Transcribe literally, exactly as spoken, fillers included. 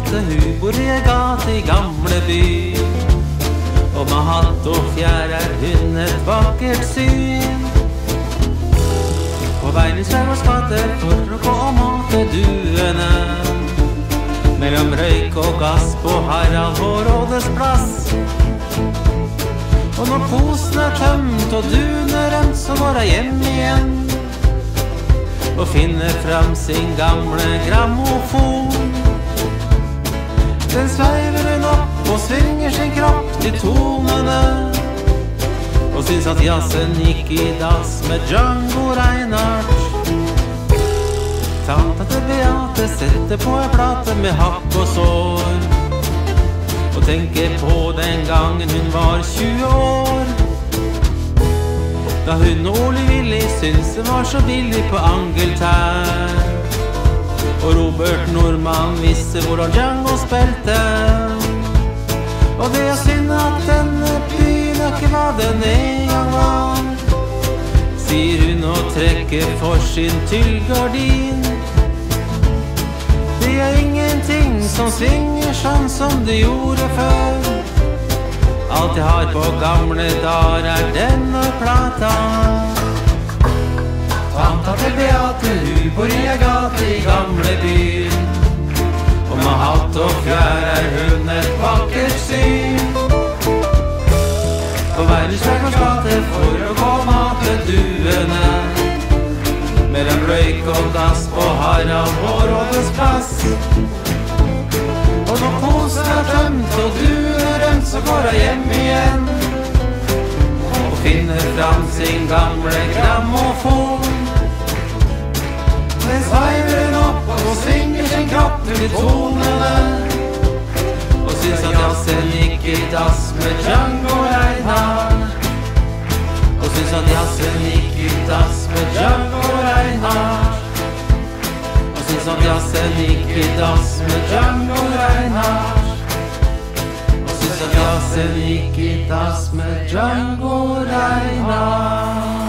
Beate, hun bor i ei gate i gamle by. Og med hatt og fjær er hun et vakkert syn. På veien i Skjærgårds gate for å gå og mate duene. Mellom røyk og gass på Harald og Rådes plass. Og når posen er tømt og duene rømt, så går jeg hjem igjen og finner fram sin gamle grammofon. Den sveiver hun opp og svinger sin kropp til tonene, og syns at jazzen gikk i dass med Django Reinhardt. Tanta til Beate setter på en plate med hakk og sår, og tenker på den gangen hun var tjue år. Da hun og Ole Willy syntes det var så billig på Angeltær, og Robert Nordmann visste hvordan Django spilte. Og det er synd at denne byen ikke var den en gang var, sier hun og trekker for sin tyllgardin. Det er ingenting som svinger sånn som det gjorde før. Alt jeg har på gamle dager er denne plata. Tanta til Beate, hun bor i ei gate i gamle byen. Og med hatt og fjær er hun et vakkert syn. På veien i Skjærgårds gate for å gå og mate duene. Mellom røyk og gass på Harald og Rådes plass. Og når posen er tømt og duene rømt, så går jeg hjem igjen og finner fram sin gamle grammofon. Den sveiver hun opp og svinger sin kropp til tonene, og syns at jazzen gikk i dass med Django Reinhardt. Og syns at jazzen gikk i dass med Django Reinhardt. Og syns at jazzen gikk i dass med Django Reinhardt. Og syns at jazzen gikk i dass med Django Reinhardt.